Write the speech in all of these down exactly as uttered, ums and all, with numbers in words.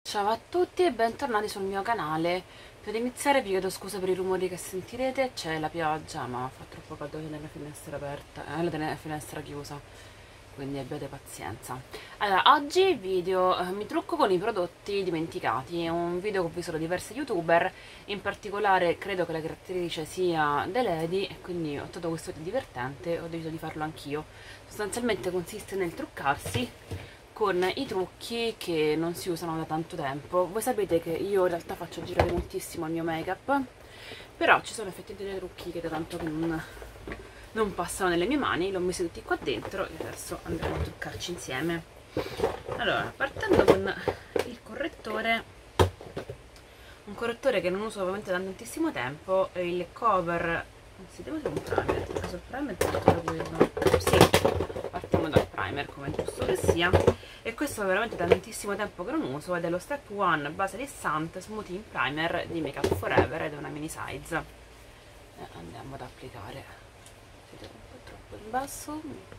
Ciao a tutti e bentornati sul mio canale. Per iniziare vi chiedo scusa per i rumori che sentirete, c'è la pioggia ma fa troppo caldo tenere la finestra aperta, eh, tenere la finestra chiusa, quindi abbiate pazienza. Allora, oggi video, eh, mi trucco con i prodotti dimenticati, è un video che ho visto da diversi youtuber, in particolare credo che la creatrice sia The Lady e quindi ho trovato questo video divertente e ho deciso di farlo anch'io. Sostanzialmente consiste nel truccarsi con i trucchi che non si usano da tanto tempo. Voi sapete che io in realtà faccio girare moltissimo il mio make up, però ci sono effettivamente dei trucchi che da tanto che non, non passano nelle mie mani, li ho messi tutti qua dentro e adesso andremo a truccarci insieme. Allora, partendo con il correttore, un correttore che non uso ovviamente da tantissimo tempo, è il Cover, anzi devo usare un primer, per caso il primer è tutto da quello, sì, partiamo dal primer come è giusto che sia. E questo è veramente da tantissimo tempo che non uso ed è lo Step One Base Lissant Smoothing Primer di Make Up Forever ed è una mini size. E andiamo ad applicare. Siete un po' troppo in basso.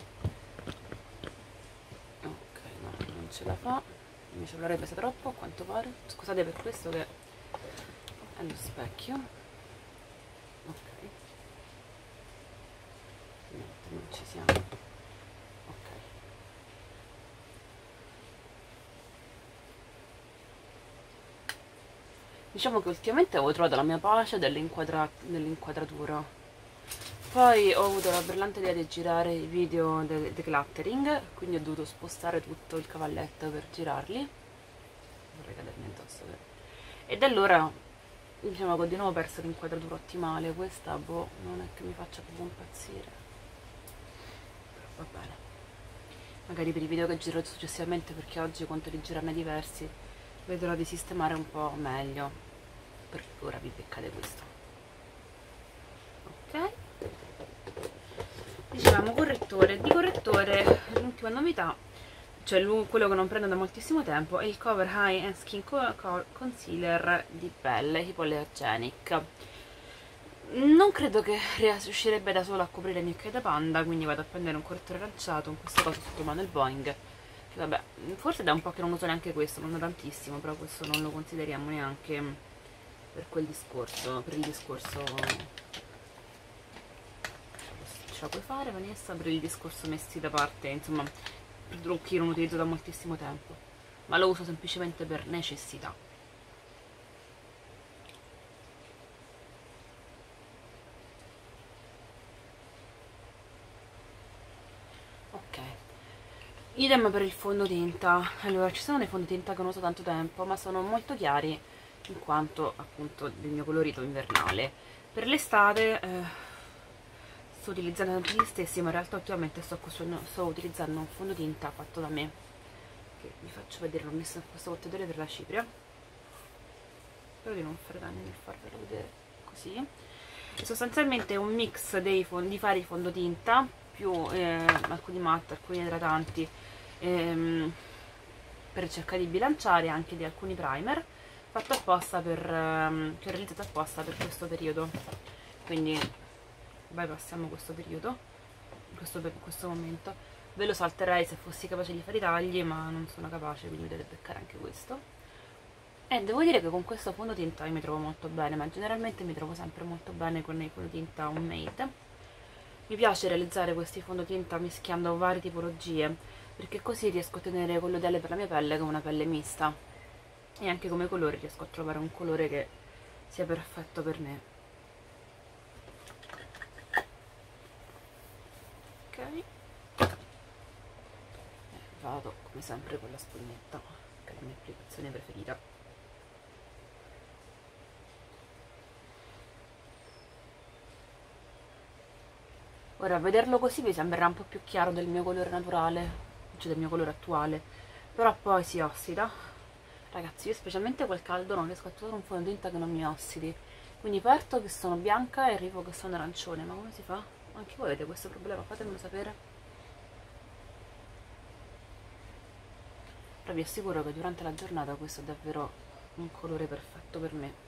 Ok, no, non ce la fa. Il mio cellulare pesa troppo a quanto pare. Scusate per questo che è lo specchio. Ok. Niente, non ci siamo. Diciamo che ultimamente avevo trovato la mia pace dell'inquadratura. Poi ho avuto la brillante idea di girare i video del decluttering, quindi ho dovuto spostare tutto il cavalletto per girarli. Vorrei cadermi addosso. Per... E da allora diciamo che ho di nuovo perso l'inquadratura ottimale. Questa boh, non è che mi faccia proprio impazzire. Però va bene. Magari per i video che girerò successivamente, perché oggi conto di girarne diversi, vedrò di sistemare un po' meglio. Per ora vi beccate questo. Ok, dicevamo correttore. Di correttore l'ultima novità, cioè quello che non prendo da moltissimo tempo, è il Cover Eye and Skin Concealer di pelle Hypoallergenic. Non credo che riuscirebbe da solo a coprire i miei occhi da panda, quindi vado a prendere un correttore aranciato, in questo caso sotto mano il Boeing, che vabbè, forse da un po' che non uso neanche questo, non da tantissimo, però questo non lo consideriamo neanche per quel discorso, per il discorso, ce la puoi fare Vanessa, per il discorso messi da parte, insomma, per trucchi non utilizzo da moltissimo tempo, ma lo uso semplicemente per necessità. Ok, idem per il fondotinta. Allora, ci sono dei fondotinta che non uso tanto tempo, ma sono molto chiari in quanto appunto del mio colorito invernale. Per l'estate eh, sto utilizzando tanto gli stessi, ma in realtà ultimamente sto, sto utilizzando un fondotinta fatto da me, che vi faccio vedere, l'ho messo in questo contenitore per la cipria, spero di non fare danni nel farvelo vedere così. E sostanzialmente è un mix dei fondi, di vari fondotinta, più eh, alcuni matte, alcuni idratanti, ehm, per cercare di bilanciare, anche di alcuni primer, fatto apposta per, ehm, che ho realizzato apposta per questo periodo, quindi bypassiamo questo periodo, in questo, in questo momento. Ve lo salterei se fossi capace di fare i tagli, ma non sono capace, quindi dovete beccare anche questo. E devo dire che con questo fondotinta io mi trovo molto bene, ma generalmente mi trovo sempre molto bene con i fondotinta homemade. Mi piace realizzare questi fondotinta mischiando varie tipologie, perché così riesco a ottenere quello ideale per la mia pelle, che è una pelle mista, e anche come colore riesco a trovare un colore che sia perfetto per me. Ok, e vado come sempre con la spugnetta, che è la mia applicazione preferita. Ora a vederlo così vi sembrerà un po' più chiaro del mio colore naturale, cioè del mio colore attuale, però poi si ossida. Ragazzi, io specialmente col caldo non riesco a trovare un fondotinta che non mi ossidi, quindi parto che sono bianca e arrivo che sono arancione. Ma come si fa? Anche voi avete questo problema? Fatemelo sapere. Però vi assicuro che durante la giornata questo è davvero un colore perfetto per me.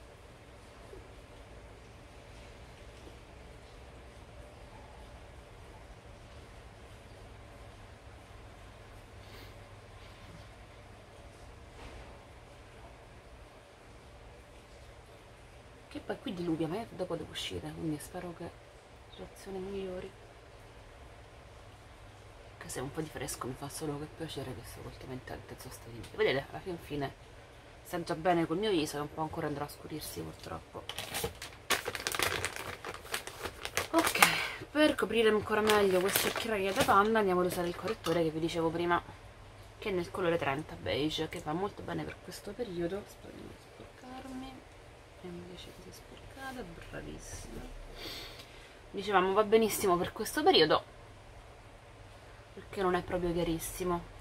Che poi qui diluvia, ma io dopo devo uscire, quindi spero che la situazione migliori. Che se un po' di fresco mi fa solo che piacere, visto che ultimamente è il terzo sostenibile. Vedete, alla fin fine sta già bene col mio viso e un po' ancora andrà a scurirsi purtroppo. Ok, per coprire ancora meglio queste occhiaie da panda andiamo ad usare il correttore che vi dicevo prima, che è nel colore trenta beige, che va molto bene per questo periodo. Spero di non sporcarmi, e invece si è sporcata, bravissima. Dicevamo va benissimo per questo periodo perché non è proprio chiarissimo.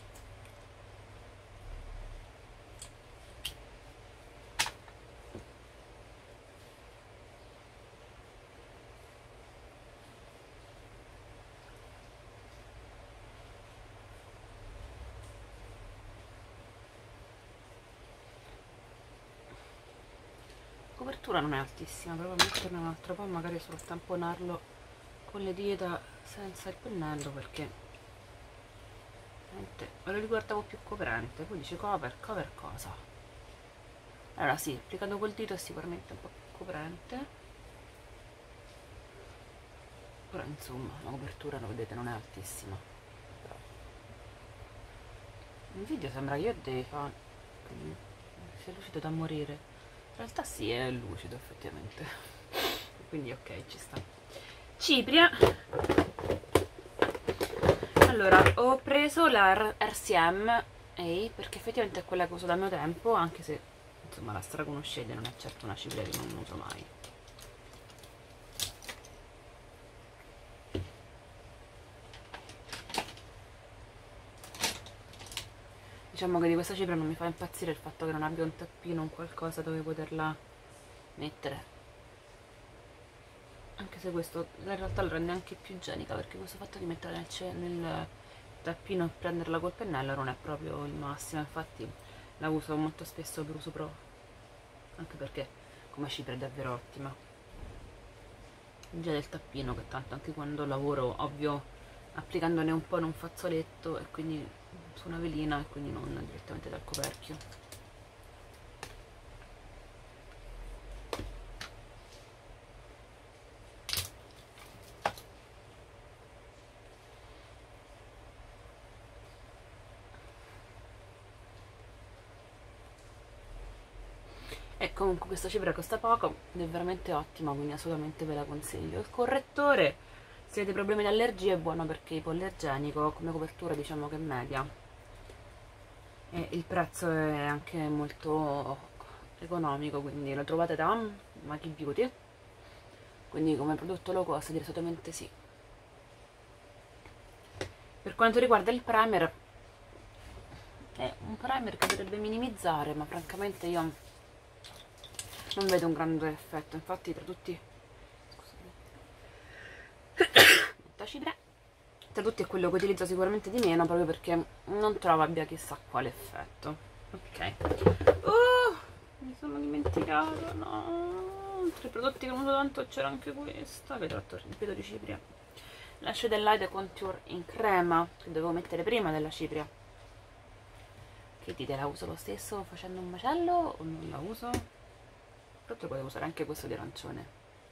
La copertura non è altissima, però metterne un altro po', magari solo tamponarlo con le dita senza il pennello, perché me lo riguardavo più coprente. Poi dice cover, cover cosa? Allora sì, applicato col dito è sicuramente un po' più coprente, però insomma la copertura, lo vedete, non è altissima. In video sembra che io dei fa sia lucido da morire. In realtà sì, è lucido effettivamente. Quindi ok, ci sta. Cipria. Allora, ho preso la R C M A perché effettivamente è quella che uso da mio tempo, anche se insomma la straconoscete, non è certo una cipria che non uso mai. Diciamo che di questa cipria non mi fa impazzire il fatto che non abbia un tappino, un qualcosa dove poterla mettere. Anche se questo in realtà lo rende anche più igienica, perché questo fatto di mettere nel, nel tappino e prenderla col pennello non è proprio il massimo. Infatti la uso molto spesso per uso pro, anche perché come cipria è davvero ottima. Già del tappino, che tanto anche quando lavoro, ovvio, applicandone un po' in un fazzoletto e quindi su una velina e quindi non direttamente dal coperchio. E comunque questa cipria costa poco ed è veramente ottima, quindi assolutamente ve la consiglio. Il correttore, se avete problemi di allergia, è buono perché è ipoallergenico, come copertura diciamo che è media. E il prezzo è anche molto economico, quindi lo trovate da Maki Beauty, quindi come prodotto low cost direi assolutamente sì. Per quanto riguarda il primer, è un primer che dovrebbe minimizzare, ma francamente io non vedo un grande effetto. Infatti tra tutti, scusate, cipria, tra tutti è quello che utilizzo sicuramente di meno, proprio perché non trovo abbia chissà quale effetto. Ok, oh, mi sono dimenticata, no, tra i prodotti che non uso tanto c'era anche questa, che tra l'altro ripeto di cipria, la Shade Light Contour in crema, che dovevo mettere prima della cipria. Che dite, la uso lo stesso facendo un macello o non la uso? Però potevo usare anche questo di arancione.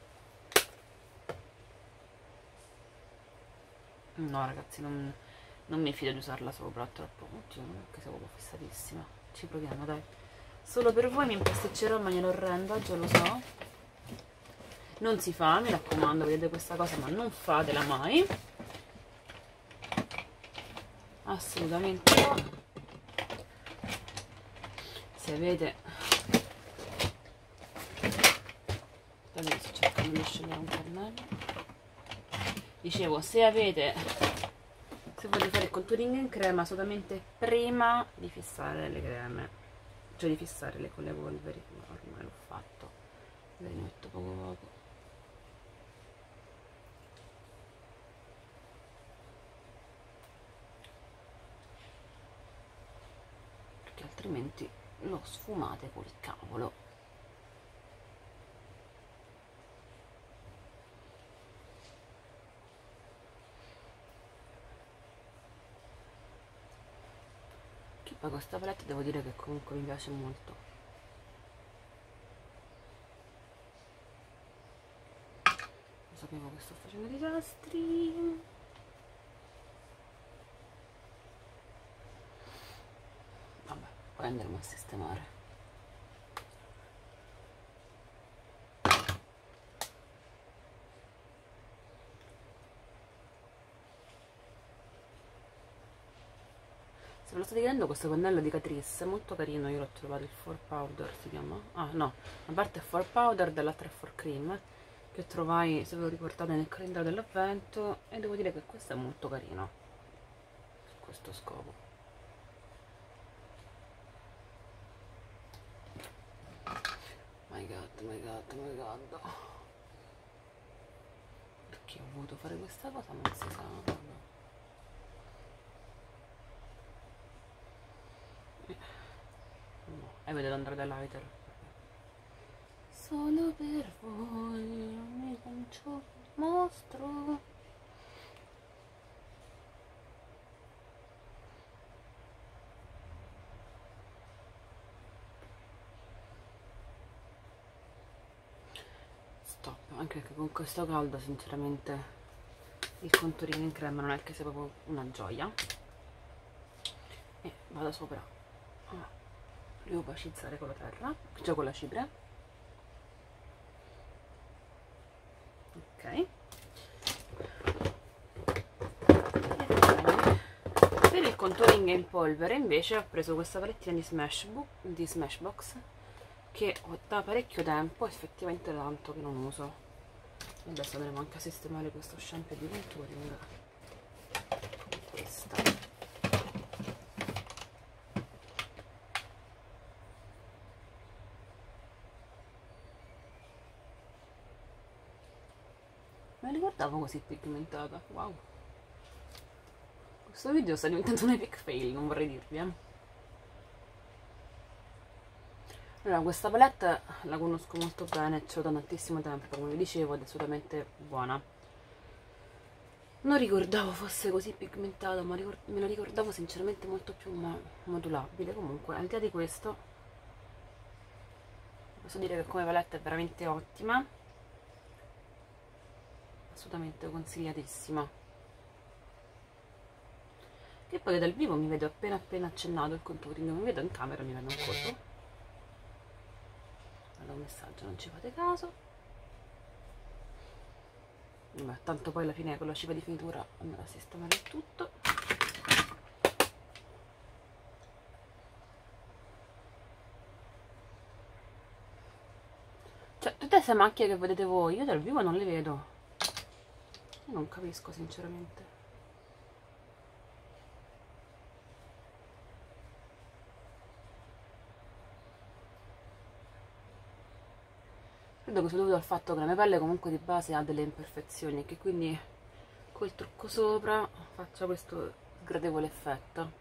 No ragazzi, non, non mi fido di usarla sopra, è troppo. Oddio, non è che sia proprio fissatissima. Ci proviamo, dai. Solo per voi mi impasticcerò in maniera orrenda, già lo so. Non si fa, mi raccomando, vedete questa cosa, ma non fatela mai. Assolutamente no. Se avete... Adesso cercando di scegliere un pennello. Dicevo, se avete, se volete fare il contouring in crema, assolutamente prima di fissare le creme, cioè di fissare le con le polveri. Ormai l'ho fatto, le metto poco poco, perché altrimenti lo sfumate col cavolo. Poi questa palette devo dire che comunque mi piace molto. sapevo che sto facendo disastri. Vabbè, poi andremo a sistemare. Se ve lo state chiedendo, questo pennello di Catrice è molto carino, io l'ho trovato, il four powder si chiama, ah no, una parte è four powder, dall'altra è four cream, che trovai, se ve lo ricordate, nel calendario dell'avvento, e devo dire che questo è molto carino su questo scopo. My god, my god, my god, perché ho voluto fare questa cosa non si sa. No, e vedo andare da lighter solo per voi, mi lancio mostro. Stop, anche perché con questo caldo sinceramente il contouring in crema non è che sia proprio una gioia, e vado sopra a riopacizzare con la terra, cioè con la cipria. Ok, per il contouring in polvere invece ho preso questa palettina di Smashbox, di Smashbox che ho da parecchio tempo, effettivamente tanto che non uso. Adesso andremo anche a sistemare questo shampoo di contouring con questa. Me la ricordavo così pigmentata, wow. Questo video sta diventando un epic fail, non vorrei dirvi, eh. Allora, questa palette la conosco molto bene, ce l'ho da tantissimo tempo, come vi dicevo, ed è assolutamente buona. Non ricordavo fosse così pigmentata, ma me la ricordavo sinceramente molto più modulabile. Comunque, al di là di questo, posso dire che come palette è veramente ottima, assolutamente consigliatissima. Che poi dal vivo mi vedo appena appena accennato il contouring, mi vedo in camera, mi vedo un colpo. Allora, un messaggio, non ci fate caso. Vabbè, tanto poi alla fine con la cipria di finitura andrà a sistemare il tutto. Cioè, tutte queste macchie che vedete voi, io dal vivo non le vedo. Io non capisco sinceramente. Credo che sia dovuto al fatto che la mia pelle comunque di base ha delle imperfezioni e che quindi col trucco sopra faccia questo sgradevole effetto.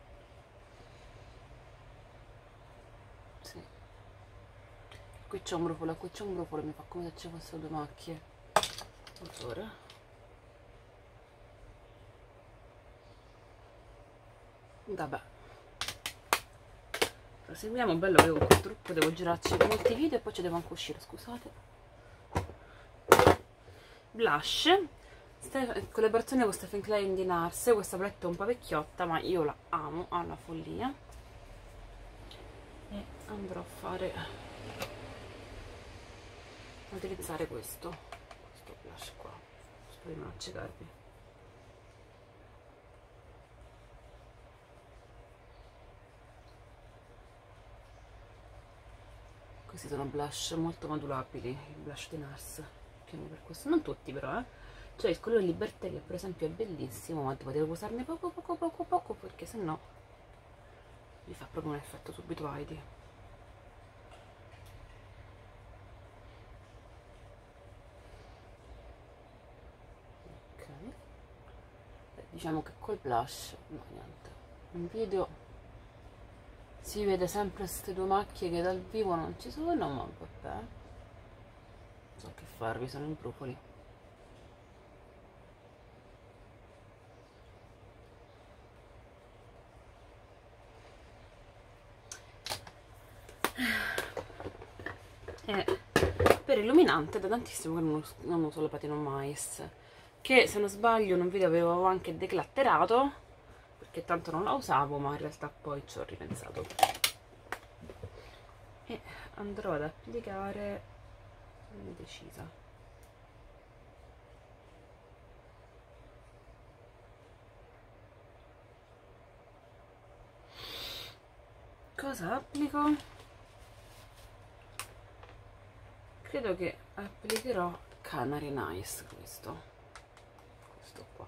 Sì. Qui c'è un brufolo, qui c'è un brufolo, mi fa come se ci fossero due macchie. Allora. Vabbè. Proseguiamo, bello che con quel trucco devo girarci per molti video e poi ci devo anche uscire, scusate. Blush, collaborazione con Stephen Klein di Nars. Questa palette è un po' vecchiotta ma io la amo alla follia e andrò a fare a utilizzare questo questo blush qua. Spero di non accecarvi. Questi sono blush molto modulabili, i blush di Nars, per questo, non tutti però, eh. Cioè il colore Liberté che per esempio è bellissimo, ma devo usarne poco poco poco poco perché sennò mi fa proprio un effetto subito Heidi. Ok, beh, diciamo che col blush no niente, in video si vede sempre queste due macchie che dal vivo non ci sono, ma vabbè, non so che farvi, sono i brufoli. E per illuminante da tantissimo che non uso, non uso la Platinum Mais, che se non sbaglio in un video avevo anche declatterato perché tanto non la usavo, ma in realtà poi ci ho ripensato e andrò ad applicare indecisa. Cosa applico? Credo che applicherò Canary Nice, questo questo qua.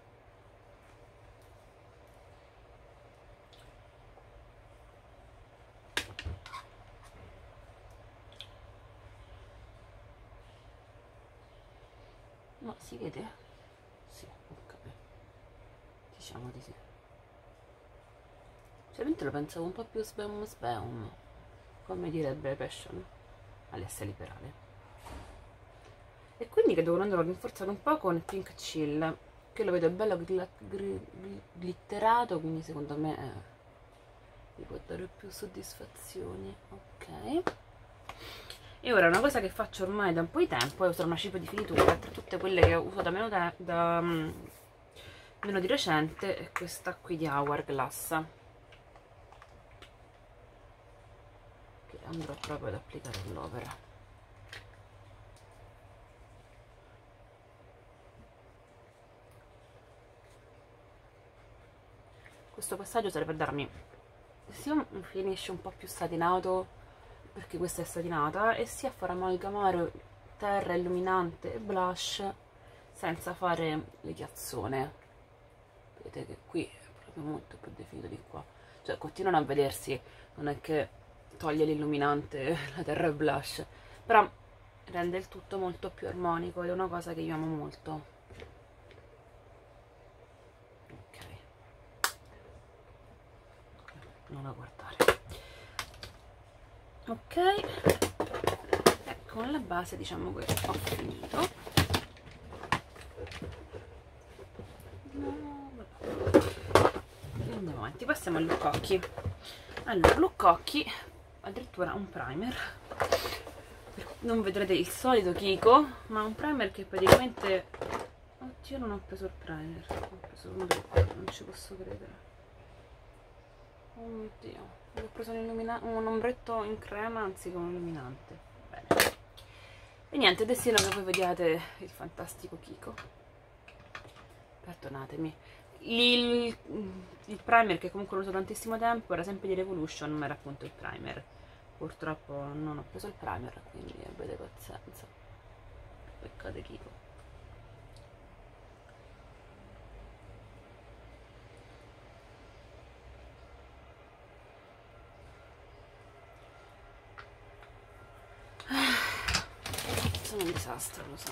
No, si vede? Sì, ok, diciamo di sì. Solamente lo pensavo un po' più sbeum sbeum, come direbbe Passion, Alessia Liberale. E quindi credo che lo andrò a rinforzare un po' con Pink Chill, che lo vedo bello gl gl glitterato, quindi secondo me eh, mi può dare più soddisfazioni. Ok. E ora una cosa che faccio ormai da un po' di tempo è usare una cipria di finitura, tra tutte quelle che uso da meno, da, da, um, meno di recente, è questa qui di Hourglass, che andrò proprio ad applicare all'opera. Questo passaggio serve a darmi sia un finish un po' più satinato, perché questa è satinata, e sia far amalgamare terra, illuminante e blush senza fare le chiazzone. Vedete che qui è proprio molto più definito di qua, cioè continuano a vedersi, non è che toglie l'illuminante, la terra e il blush, però rende il tutto molto più armonico ed è una cosa che io amo molto. Non a guardare. Ok, e con la base diciamo che ho finito. No, andiamo avanti, passiamo al look occhi. Allora, look occhi, addirittura un primer, non vedrete il solito Kiko, ma un primer che praticamente, oddio, non ho preso il primer, ho preso uno del... non ci posso credere. Oh mio Dio, ho preso un, un ombretto in crema anziché un illuminante. Bene. E niente, destino che voi vediate il fantastico Kiko. Perdonatemi. Il, il primer che comunque lo uso tantissimo tempo era sempre di Revolution, ma era appunto il primer. Purtroppo non ho preso il primer, quindi avete pazienza. Peccato Kiko. Sono un disastro, lo so.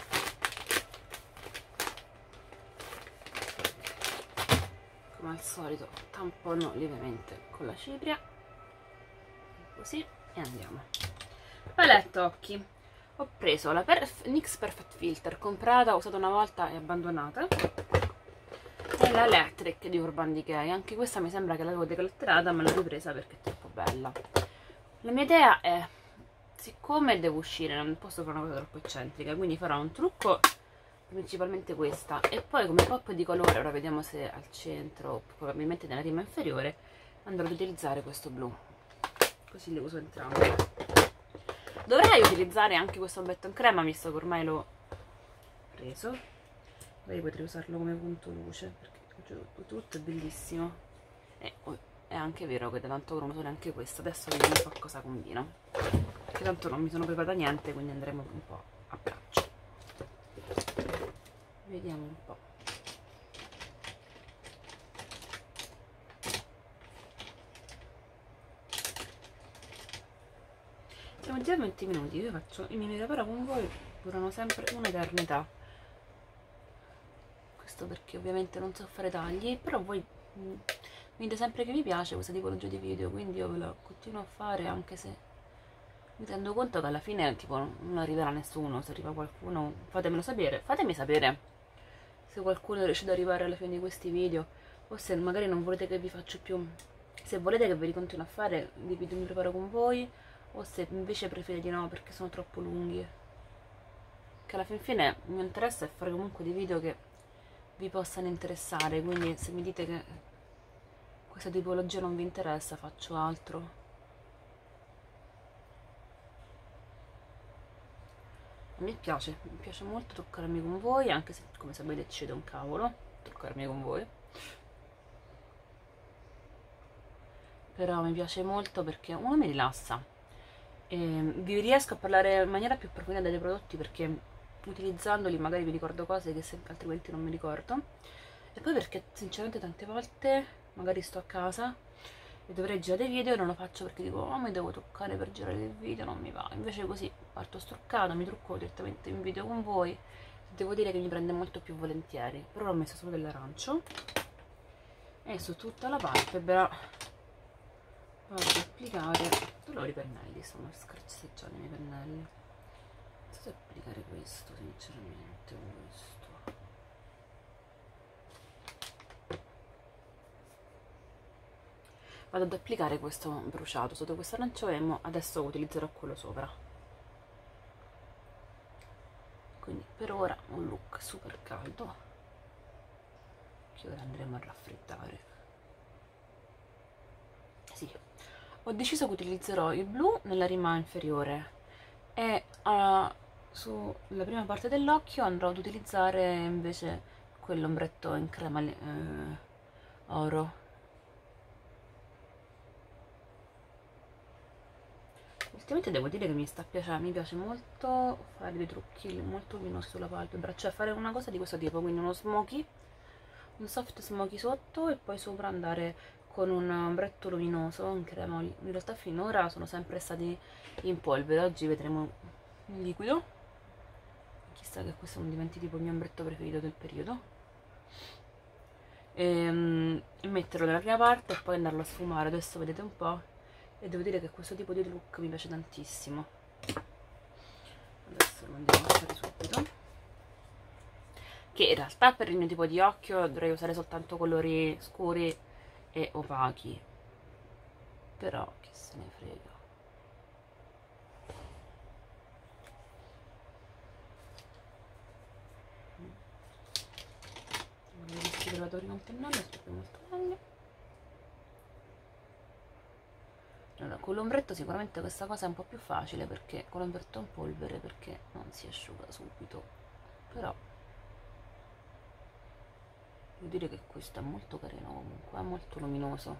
Come al solito tampono lievemente con la cipria, così, e andiamo. Paletto occhi. Ho preso la Perf NYX Perfect Filter, comprata, usata una volta e abbandonata, e la Electric di Urban Decay. Anche questa mi sembra che l'avevo declatterata, ma l'ho ripresa perché è troppo bella. La mia idea è, siccome devo uscire, non posso fare una cosa troppo eccentrica, quindi farò un trucco, principalmente questa, e poi come pop di colore, ora vediamo se al centro, probabilmente nella rima inferiore, andrò ad utilizzare questo blu, così le uso entrambe. Dovrei utilizzare anche questo ombretto in crema, visto che ormai l'ho preso, poi potrei usarlo come punto luce, perché tutto è bellissimo, e è anche vero che da tanto che non uso neanche questo. Adesso vediamo un po' cosa combino, perché tanto non mi sono preparata niente, quindi andremo un po' a braccio. Vediamo un po'. Siamo già a venti minuti, io faccio i miei preparo con voi, durano sempre un'eternità. Questo perché ovviamente non so fare tagli, però voi mh, mi dite sempre che vi piace questa tipologia di video, quindi io ve lo continuo a fare, anche se mi rendo conto che alla fine tipo non arriverà nessuno. Se arriva qualcuno fatemelo sapere, fatemi sapere se qualcuno riesce ad arrivare alla fine di questi video, o se magari non volete che vi faccio più, se volete che ve li continuo a fare di video mi preparo con voi, o se invece preferite di no perché sono troppo lunghi, che alla fin fine il mio interesse è fare comunque dei video che vi possano interessare, quindi se mi dite che questa tipologia non vi interessa faccio altro. Mi piace, mi piace molto toccarmi con voi, anche se come sapete ci vede un cavolo toccarmi con voi, però mi piace molto perché uno mi rilassa e vi riesco a parlare in maniera più approfondita dei prodotti perché utilizzandoli magari vi ricordo cose che se, altrimenti non mi ricordo, e poi perché sinceramente tante volte magari sto a casa e dovrei girare video e non lo faccio perché dico oh mi devo toccare per girare il video, non mi va, invece così parto struccata, mi trucco direttamente in video con voi, devo dire che mi prende molto più volentieri. Però ho messo solo dell'arancio e su tutta la palpebra vado ad applicare, dolori i pennelli, stanno scarceggiando i miei pennelli, non so se applicare questo sinceramente, questo vado ad applicare questo bruciato sotto questo arancio emo, adesso utilizzerò quello sopra, quindi per ora un look super caldo che ora andremo a raffreddare. Sì, ho deciso che utilizzerò il blu nella rima inferiore e uh, sulla prima parte dell'occhio andrò ad utilizzare invece quell'ombretto in crema eh, oro. Ultimamente devo dire che mi sta piacendo, mi piace molto fare dei trucchi molto luminosi sulla palpebra, cioè fare una cosa di questo tipo, quindi uno smoky, un soft smoky sotto e poi sopra andare con un ombretto luminoso in crema. In realtà finora sono sempre stati in polvere, oggi vedremo in liquido, chissà che questo non diventi tipo il mio ombretto preferito del periodo, e, um, e metterlo nella prima parte e poi andarlo a sfumare. Adesso vedete un po'. E devo dire che questo tipo di look mi piace tantissimo. Adesso lo andiamo a fare subito, che in realtà per il mio tipo di occhio dovrei usare soltanto colori scuri e opachi, però che se ne frega. Voglio scrivere prima il pennello, aspetta molto meglio. Allora, con l'ombretto sicuramente questa cosa è un po' più facile perché con l'ombretto in polvere perché non si asciuga subito, però devo dire che questo è molto carino comunque, è molto luminoso,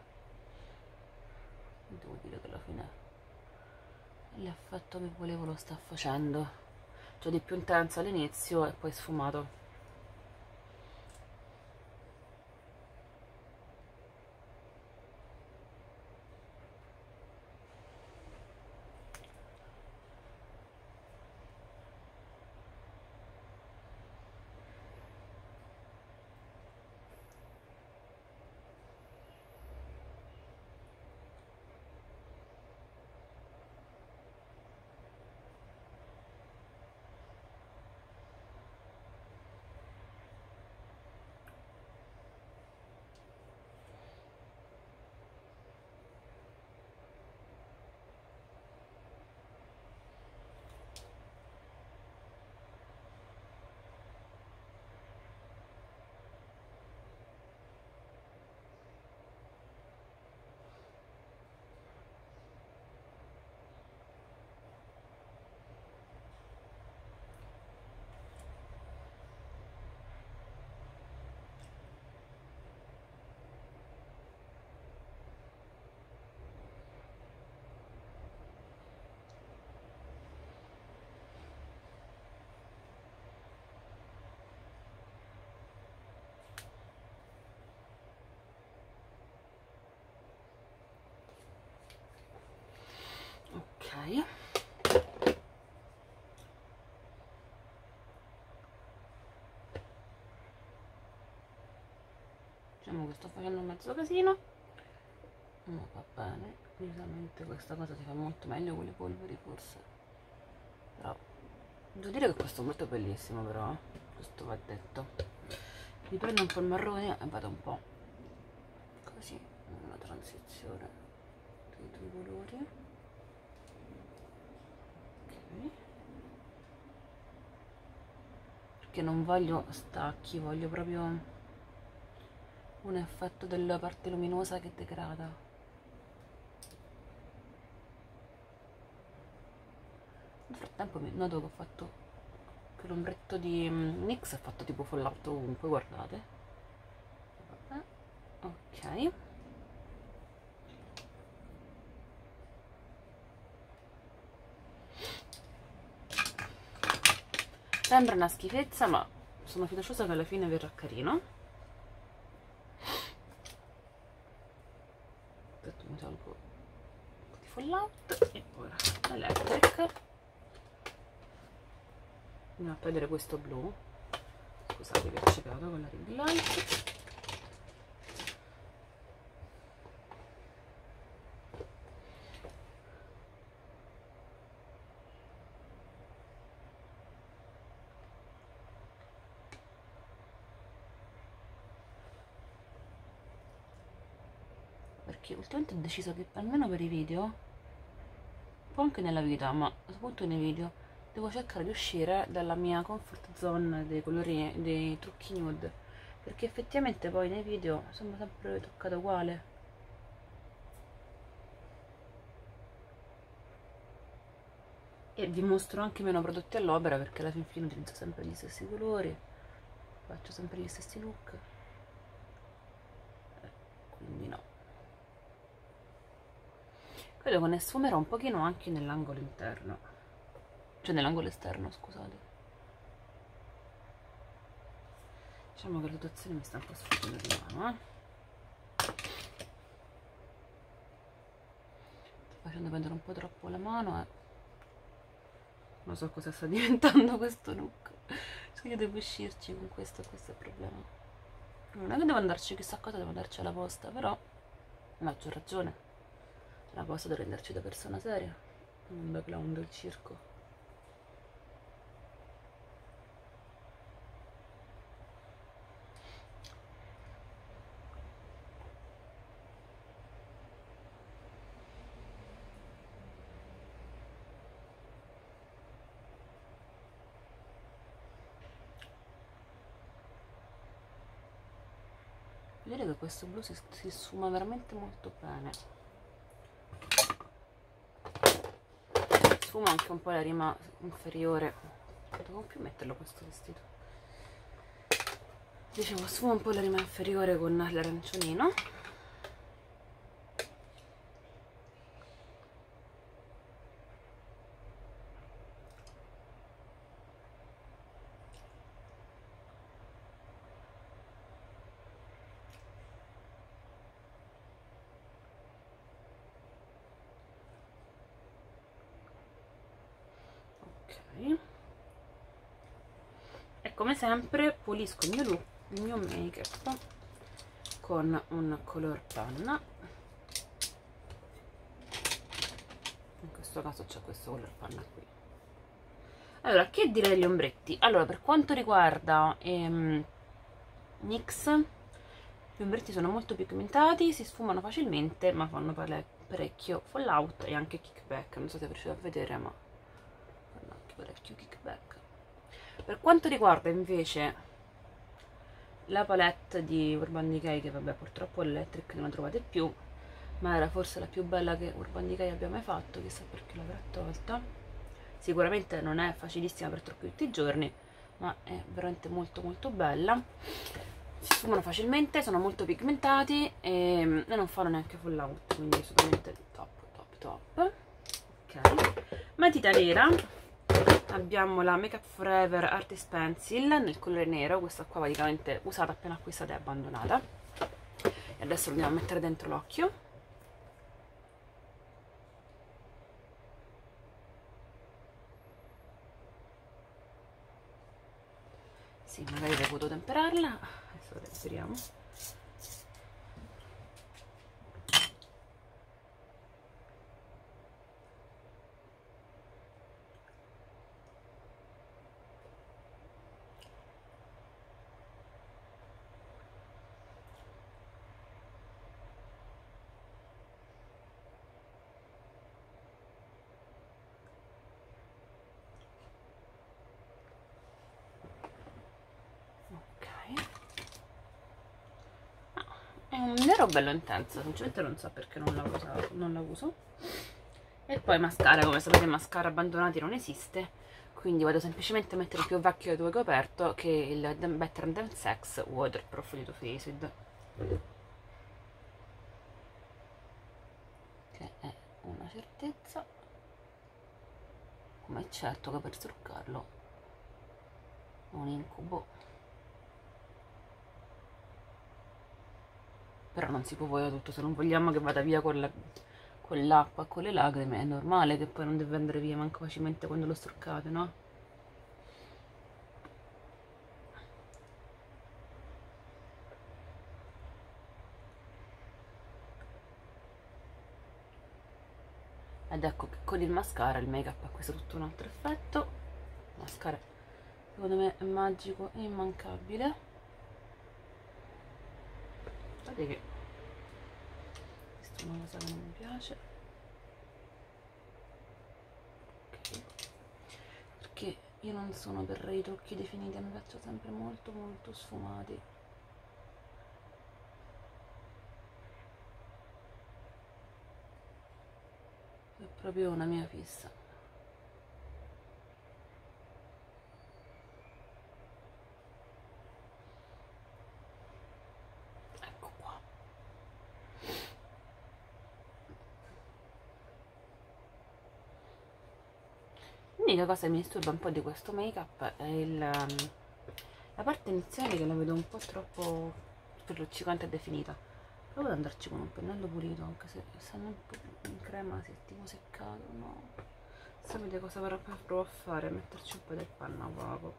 devo dire che alla fine l'effetto che volevo lo sta facendo, cioè di più intenso all'inizio e poi sfumato. Ok, diciamo che sto facendo mezzo casino, no, va bene, decisamente questa cosa si fa molto meglio con le polveri forse, però devo dire che questo è molto bellissimo, però questo va detto. Mi prendo un po' il marrone e vado un po' così nella transizione dei due colori. Perché non voglio stacchi, voglio proprio un effetto della parte luminosa che degrada. Nel frattempo mi noto che ho fatto che l'ombretto di NYX è fatto tipo fallout ovunque, guardate. Vabbè. Ok. Sembra una schifezza, ma sono fiduciosa che alla fine verrà carino. Aspetta, mi tolgo un po' di fallout e ora electric. Andiamo a prendere questo blu. Scusate che ho ciecato con la ring light. Perché ultimamente ho deciso che almeno per i video, un po' anche nella vita, ma soprattutto nei video, devo cercare di uscire dalla mia comfort zone dei colori, dei trucchi nude, perché effettivamente poi nei video sembra sempre toccata uguale. E vi mostro anche meno prodotti all'opera, perché alla fin fine utilizzo sempre gli stessi colori, faccio sempre gli stessi look, eh, quindi no. Credo che ne sfumerò un pochino anche nell'angolo interno, cioè nell'angolo esterno, scusate. Diciamo che la dotazione mi sta un po' sfuggendo di mano, eh. Sto facendo prendere un po' troppo la mano e non so cosa sta diventando questo look. Cioè io devo uscirci con questo, questo è il problema. Non è che devo andarci chissà cosa, devo andarci alla posta, però ma c'ho ragione. La posta dovrei andarci da persona seria, non da clown del circo. Vedete che questo blu si, si sfuma veramente molto bene. Sfuma anche un po' la rima inferiore. Devo più metterlo questo vestito. Dicevo, sfuma un po' la rima inferiore con l'aranciolino. E come sempre pulisco il mio look, il mio make up con un color panna. In questo caso c'è questo color panna qui. Allora, che direi degli ombretti? Allora, per quanto riguarda ehm, NYX, gli ombretti sono molto pigmentati, si sfumano facilmente, ma fanno parecchio fallout e anche kickback. Non so se riuscite a vedere, ma fanno anche parecchio kickback. Per quanto riguarda invece la palette di Urban Decay, che vabbè purtroppo l'Electric non la trovate più, ma era forse la più bella che Urban Decay abbia mai fatto, chissà perché l'avrà tolta. Sicuramente non è facilissima per trucchi tutti i giorni, ma è veramente molto molto bella. Si sfumano facilmente, sono molto pigmentati e, e non fanno neanche fallout, quindi assolutamente top top top. Ok, matita nera. Abbiamo la Make Up Forever Artist Pencil nel colore nero, questa qua praticamente usata appena acquistata e abbandonata. E adesso lo andiamo a mettere dentro l'occhio. Sì, magari avrei potuto temperarla, adesso la temperiamo. un nero bello intenso, sinceramente non so perché non la uso, non la uso. E poi mascara, come sapete mascara abbandonati non esiste, quindi vado semplicemente a mettere il più vecchio due che ho aperto, che è il Better Than Sex Waterproof di Too Faced, che è una certezza, come certo che per truccarlo è un incubo, però non si può volere tutto, se non vogliamo che vada via con la con l'acqua, con le lacrime, è normale che poi non deve andare via manco facilmente quando lo struccate, no? Ed ecco che con il mascara il make up acquista tutto un altro effetto. Il mascara secondo me è magico e immancabile. Guardate che questa è una cosa che non mi piace, okay. Perché io non sono per i trucchi definiti, mi piacciono sempre molto molto sfumati. È proprio una mia fissa. Ecco qua. L'unica cosa che mi disturba un po' di questo make up è il, um, la parte iniziale, che la vedo un po' troppo luccicolante e definita. Provo ad andarci con un pennello pulito, anche se essendo un po' in crema si è tipo seccato, no? Sapete cosa provo a fare? A metterci un po' del panna poco.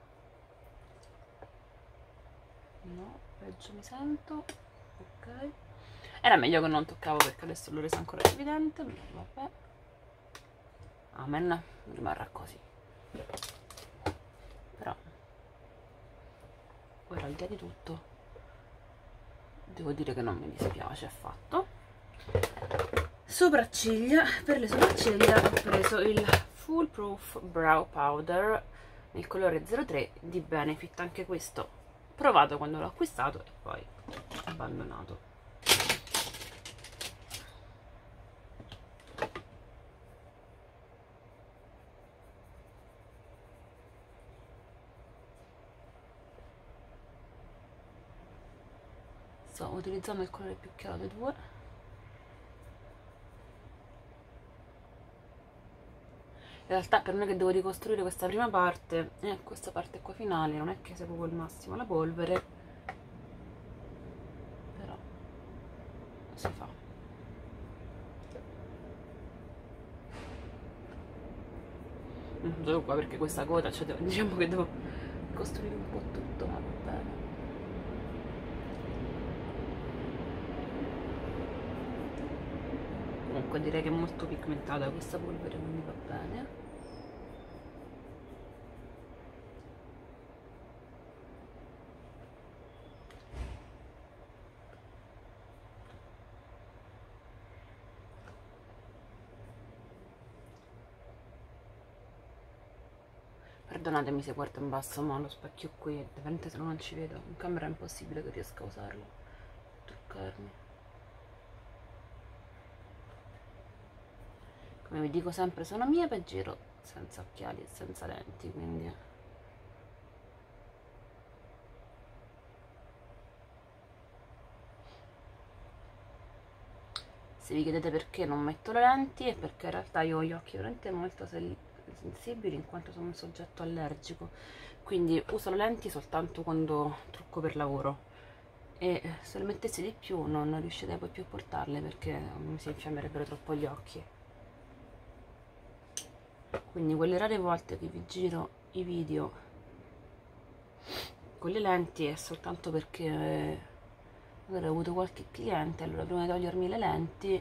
No, peggio mi sento. Ok. Era meglio che non toccavo perché adesso l'ho resa ancora più evidente. Vabbè. Amen. Rimarrà così. Però ora, al di là di tutto, devo dire che non mi dispiace affatto. Sopracciglia, per le sopracciglia ho preso il Full Proof Brow Powder nel colore zero tre di Benefit, anche questo provato quando l'ho acquistato e poi abbandonato. Sto utilizzando il colore più chiaro dei due. In realtà per me che devo ricostruire questa prima parte e eh, questa parte qua finale non è che sia proprio il massimo la polvere, però si fa. Non so qua perché questa coda, cioè devo, diciamo che devo costruire un po' tutto, ma va bene. Comunque direi che è molto pigmentata questa polvere, quindi va bene. Perdonatemi se guardo in basso, ma lo specchio qui, veramente se no non ci vedo. In camera è impossibile che riesca a usarlo, truccarmi. Come vi dico sempre, sono mie per giro senza occhiali e senza lenti, quindi se vi chiedete perché non metto le lenti è perché in realtà io ho gli occhi veramente molto sensibili, in quanto sono un soggetto allergico, quindi uso le lenti soltanto quando trucco per lavoro, e se le mettessi di più non riuscirei poi più a portarle perché mi si infiammerebbero troppo gli occhi. Quindi quelle rare volte che vi giro i video con le lenti è soltanto perché eh, magari ho avuto qualche cliente, allora prima di togliermi le lenti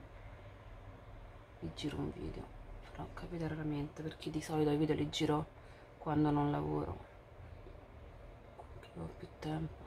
vi giro un video, però capita raramente perché di solito i video li giro quando non lavoro, che ho più tempo.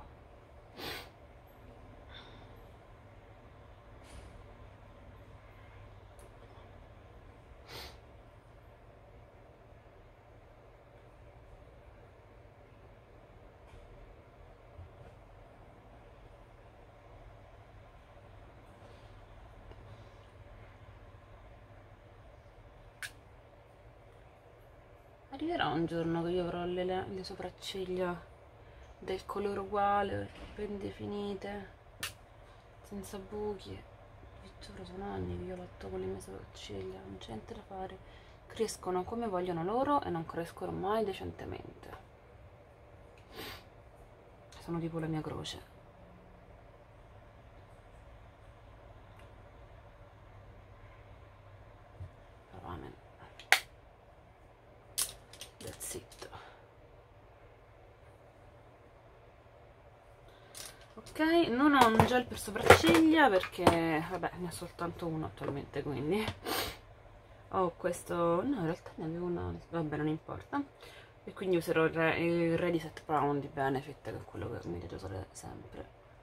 Arriverà un giorno che io avrò le, le sopracciglia del colore uguale, ben definite, senza buchi. Vi giuro, sono anni che io lotto con le mie sopracciglia, non c'è niente da fare. Crescono come vogliono loro e non crescono mai decentemente. Sono tipo la mia croce. Amen. That's it. Ok, non ho un gel per sopracciglia perché, vabbè, ne ho soltanto uno attualmente, quindi ho questo, no, in realtà ne avevo una, vabbè, non importa, e quindi userò il, Re, il Ready Set Brown di Benefit, che è quello che mi piace usare sempre,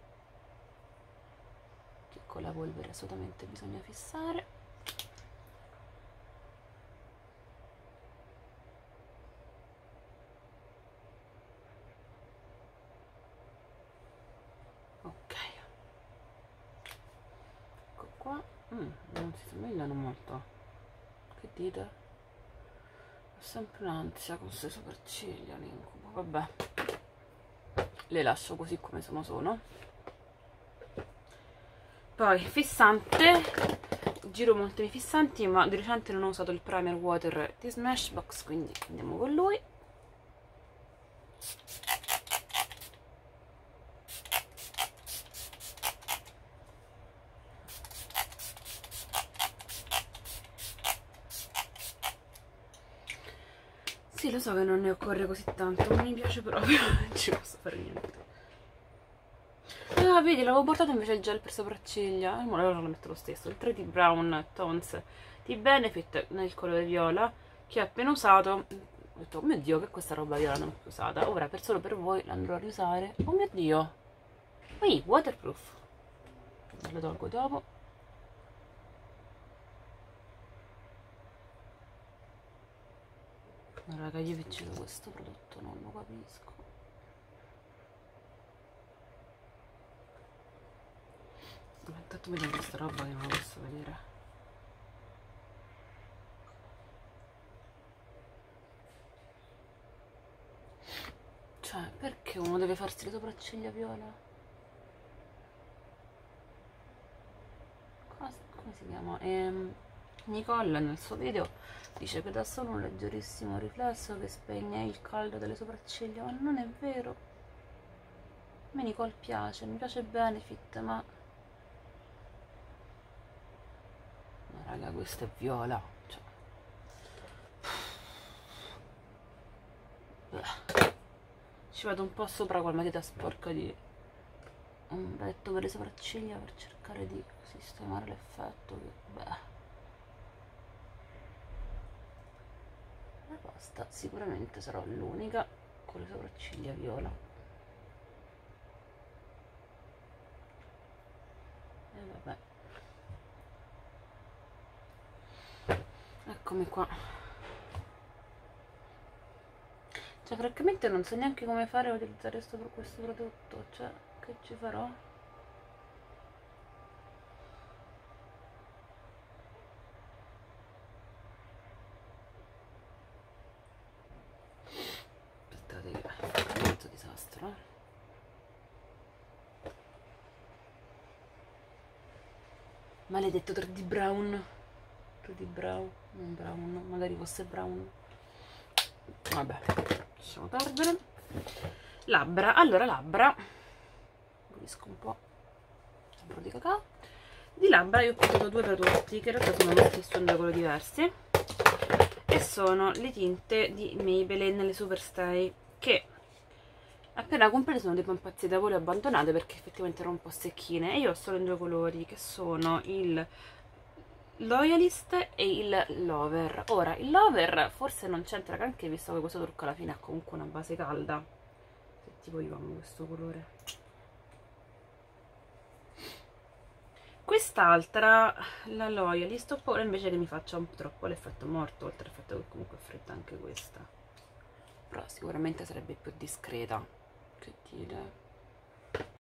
che con la polvere assolutamente bisogna fissare. Qua mm, non si somigliano molto, che dite? Ho sempre un'ansia con queste sopracciglia, l'incubo, vabbè, le lascio così come sono sono. Poi fissante, giro molti fissanti, ma di recente non ho usato il primer water di Smashbox, quindi andiamo con lui. Sì, lo so che non ne occorre così tanto, ma mi piace proprio, non ci posso fare niente. Ah, vedi, l'avevo portato invece il gel per sopracciglia, e ora lo metto lo stesso, il tre D Brown Tones di Benefit nel colore viola, che ho appena usato. Ho detto, oh mio Dio, che questa roba viola non è più usata, ora per solo per voi l'andrò a riusare. Oh mio Dio, poi waterproof, lo tolgo dopo. Ma raga, io vi giuro, questo prodotto non lo capisco. Intanto vediamo questa roba che non la posso vedere. Cioè, perché uno deve farsi le sopracciglia viola? Cosa, come si chiama? Ehm, Nicole nel suo video dice che dà solo un leggerissimo riflesso che spegne il caldo delle sopracciglia, ma non è vero. A me Nicole piace, mi piace Benefit, ma... ma raga, questo è viola, cioè... ci vado un po' sopra quella matita sporca di un letto per le sopracciglia per cercare di sistemare l'effetto che, beh... la pasta sicuramente sarò l'unica con le sopracciglia viola. E vabbè, eccomi qua. Cioè francamente non so neanche come fare a utilizzare questo, questo prodotto, cioè che ci farò? Aspettate che è un mezzo disastro, eh. Maledetto tre D Brown, tre D Brown, non Brown, magari fosse Brown. Vabbè, lasciamo perdere. Labbra, allora labbra, pulisco un po', un po' di cacao. Di labbra io ho portato due prodotti che in realtà sono lo stesso in due colori diversi, e sono le tinte di Maybelline, le Superstay, che appena comprate sono tipo impazzite da voi e abbandonate perché effettivamente erano un po' secchine, e io ho solo in due colori che sono il Loyalist e il Lover. Ora il Lover forse non c'entra neanche, visto che questo trucco alla fine ha comunque una base calda, se tipo io amo questo colore. Quest'altra, la Loyalist, ho paura invece che mi faccia un po' troppo l'effetto morto, oltre al fatto che comunque è fredda anche questa, però sicuramente sarebbe più discreta, che dire.